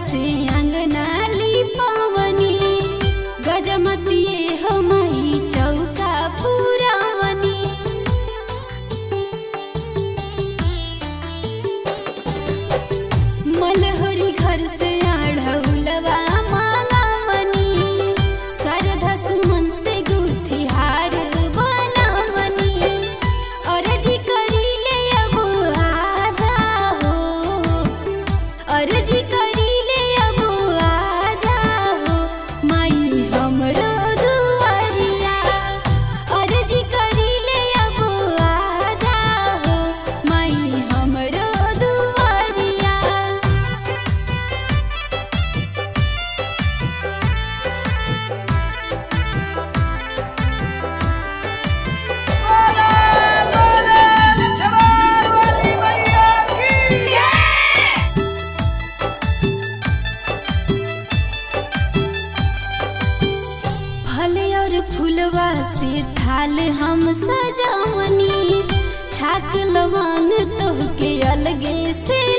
से अंगना लिपावनी गजमतिये हो माई चौका पुरावनी। मलहरी घर से आढ़ौलवा मांगावनी सरधा सुमन से गुथी हार बनावनी। अर्जी करी ले अब आ जाओ, अर्जी करी ले अब आ जाओ माई हमरो दुआरिया। अर्जी करी ले अब आ जाओ माई हमरो दुआरिया। फल और फूलवा से थाल हम सजावनी छाक लवांग तोहके अलगे से